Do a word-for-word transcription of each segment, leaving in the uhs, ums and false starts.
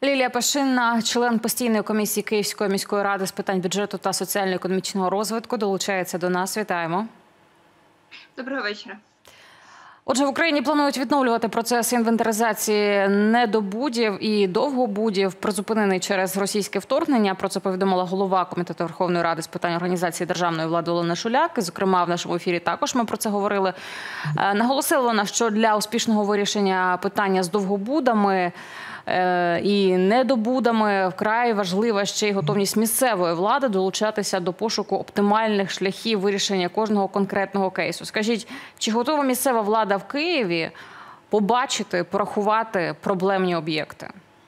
Лілія Пашинна, член постійної комісії Київської міської ради з питань бюджету та соціально-економічного розвитку, долучається до нас. Вітаємо. Доброго вечора. Отже, в Україні планують відновлювати процес інвентаризації недобудів і довгобудів, призупинений через російське вторгнення. Про це повідомила голова Комітету Верховної Ради з питань організації державної влади Олена Шуляк. І, зокрема, в нашому ефірі також ми про це говорили. Наголосила вона, що для успішного вирішення питання з довгобудами і недобудами вкрай важлива ще й готовність місцевої влади долучатися до пошуку оптимальних шляхів вирішення кожного конкретного кейсу. Скажіть, чи готова місцева влада в Києві побачити, порахувати проблемні об'єкти?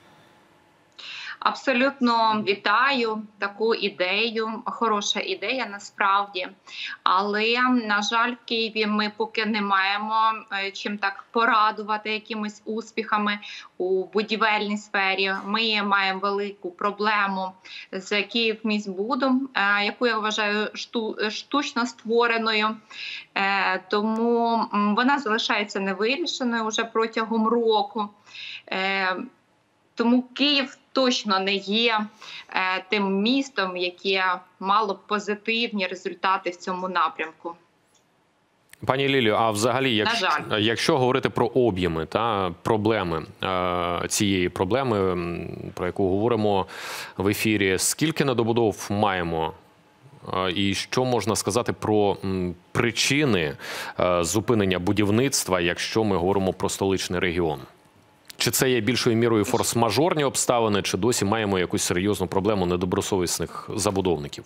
Абсолютно вітаю таку ідею, хороша ідея насправді, але, на жаль, в Києві ми поки не маємо чим так порадувати якимись успіхами у будівельній сфері. Ми маємо велику проблему з Київміськбудом, яку я вважаю штучно створеною, тому вона залишається невирішеною вже протягом року. Тому Київ точно не є е, тим містом, яке мало б позитивні результати в цьому напрямку. Пані Лілію, а взагалі, якщо, якщо говорити про об'єми та проблеми е, цієї проблеми, про яку говоримо в ефірі, скільки недобудов маємо? І що можна сказати про причини е, зупинення будівництва, якщо ми говоримо про столичний регіон? Чи це є більшою мірою форс-мажорні обставини, чи досі маємо якусь серйозну проблему недобросовісних забудовників?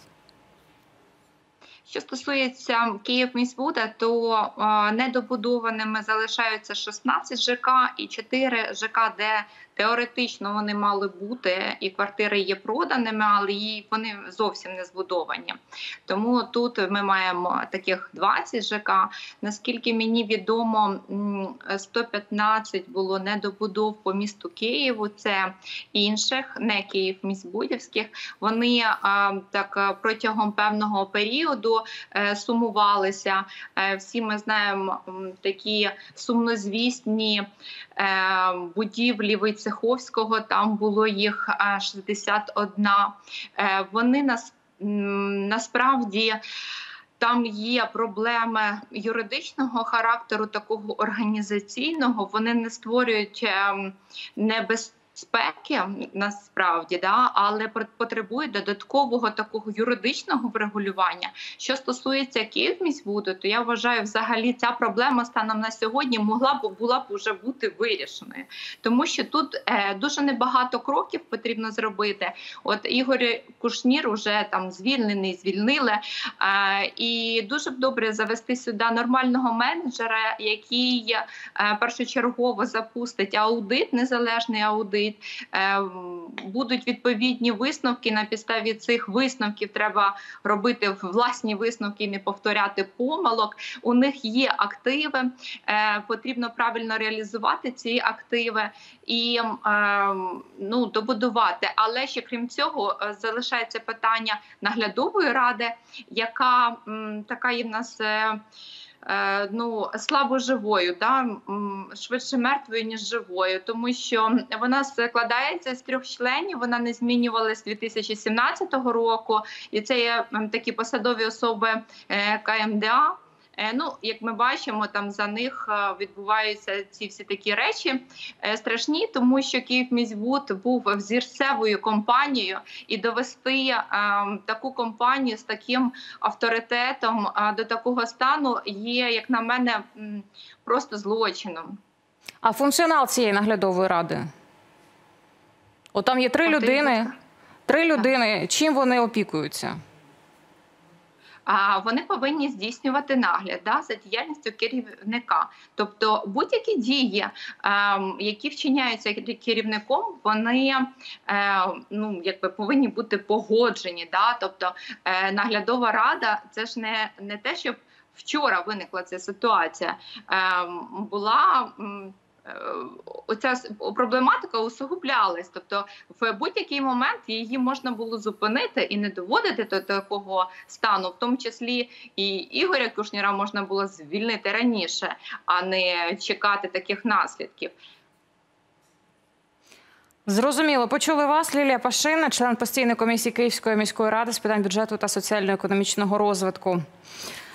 Що стосується Київміськбуда, то е, недобудованими залишаються шістнадцять ЖК і чотири ЖК, де теоретично вони мали бути, і квартири є проданими, але вони зовсім не збудовані. Тому тут ми маємо таких двадцять ЖК. Наскільки мені відомо, сто п'ятнадцять було недобудов по місту Києву, це інших, не Київміськбудівських. Вони а, так протягом певного періоду е, сумувалися. Е, всі ми знаємо м, такі сумнозвісні е, будівлі Войцеховського, там було їх шістдесят одна. Вони нас, насправді, там є проблеми юридичного характеру, такого організаційного, вони не створюють небезпеки, спеки насправді, да, але потребує додаткового такого юридичного врегулювання. Що стосується Київміськбуду, то я вважаю, взагалі ця проблема станом на сьогодні могла б була б уже бути вирішеною, тому що тут е, дуже небагато кроків потрібно зробити. От Ігор Кушнір уже там звільнений, звільнили, е, і дуже б добре завести сюди нормального менеджера, який е, першочергово запустить аудит, незалежний аудит. Будуть відповідні висновки, на підставі цих висновків треба робити власні висновки і не повторяти помилок. У них є активи, потрібно правильно реалізувати ці активи і ну, добудувати. Але ще крім цього залишається питання наглядової ради, яка така є в нас ну, слабо живою, да? Швидше мертвою, ніж живою, тому що вона складається з трьох членів, вона не змінювалася з дві тисячі сімнадцятого року, і це є такі посадові особи КМДА. Ну, як ми бачимо, там за них відбуваються ці всі такі речі страшні, тому що Київміськбуд був взірцевою компанією, і довести е, таку компанію з таким авторитетом е, до такого стану є, як на мене, просто злочином. А функціонал цієї наглядової ради? От там є три а людини, три людини, чим вони опікуються? Вони повинні здійснювати нагляд, да, за діяльністю керівника. Тобто будь-які дії, е, які вчиняються керівником, вони е, ну, якби повинні бути погоджені. Да? Тобто е, наглядова рада – це ж не, не те, щоб вчора виникла ця ситуація. Е, була... Оця проблематика усугублялась, тобто в будь-який момент її можна було зупинити і не доводити до такого стану, в тому числі і Ігоря Кушніра можна було звільнити раніше, а не чекати таких наслідків. Зрозуміло. Почули вас. Лілія Пашина, член постійної комісії Київської міської ради з питань бюджету та соціально-економічного розвитку.